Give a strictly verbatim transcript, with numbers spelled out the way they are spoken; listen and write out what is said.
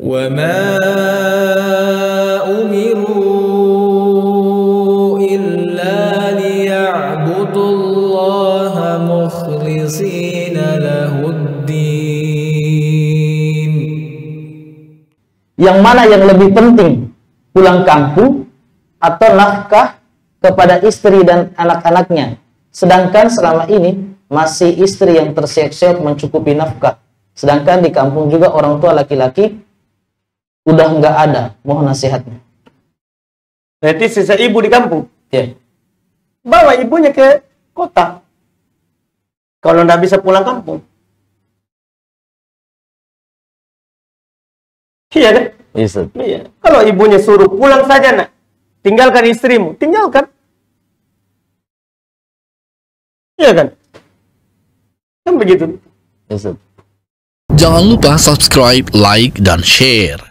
وَمَا أُمِرُوا إِلَّا لِيَعْبُدُوا اللَّهَ مُخْلِصِينَ لَهُ الدِّينَ. Yang mana yang lebih penting, pulang kampung atau nafkah kepada istri dan anak-anaknya? Sedangkan selama ini masih istri yang terseok-seok mencukupi nafkah. Sedangkan di kampung juga orang tua laki-laki udah nggak ada. Mohon nasihatnya. Berarti sisa ibu di kampung? Ya. Bawa ibunya ke kota. Kalau nggak bisa pulang kampung. Iya kan? Iya. Iya. Kalau ibunya suruh pulang saja nak, tinggalkan istrimu, tinggalkan. Iya kan? Kan begitu. Yes, Jangan lupa subscribe, like, dan share.